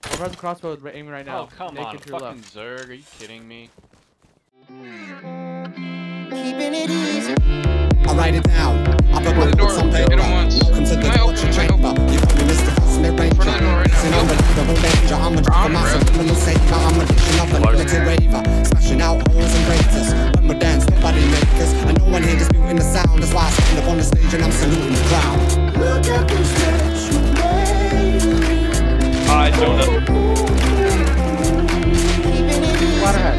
Overhead crossbow aiming right now. Oh, come on. Fucking Zerg. Are you kidding me? Keeping it easy. I write it down. I put my thoughts on paper. Welcome to the torture chamber. You call me Mr. Cosmic Ranger. It's an unbelievable danger. I'm a massive criminal savior. I'm a diction of a limited raver. Smashing out holes and craters. When we're dance, nobody makers. And no one here disputing the sound. That's why I stand up on the stage and I'm saluting the crowd. Look at this stretch you made. Hi, Jonah. Waterhead.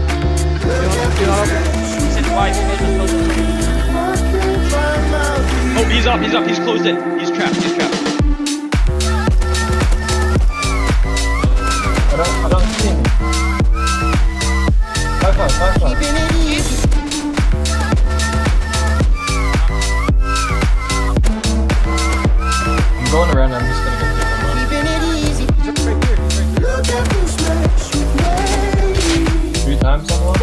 Oh, he's up, he's closed in. He's trapped. I don't see him. Five. I'm going around, I'm just gonna get people. 3 times someone?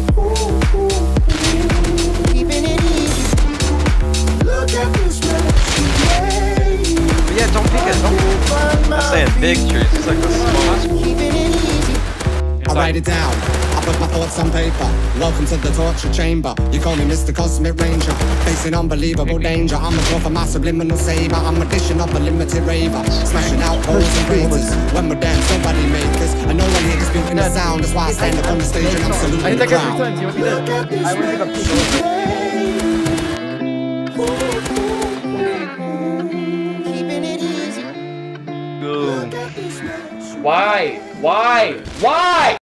Yeah, don't peek it, I'm saying big trees, it's like the smallest. I write it down, I put my thoughts on paper. Welcome to the torture chamber. You call me Mr. Cosmic Ranger. Facing unbelievable danger. I'm a draw for my subliminal saber. I'm a addition of a limited raver. Smashing out holes and craters. When we're dance, nobody makers. And no one here disputing the sound. That's why I stand up on the stage and I'm saluting the crowd. Why?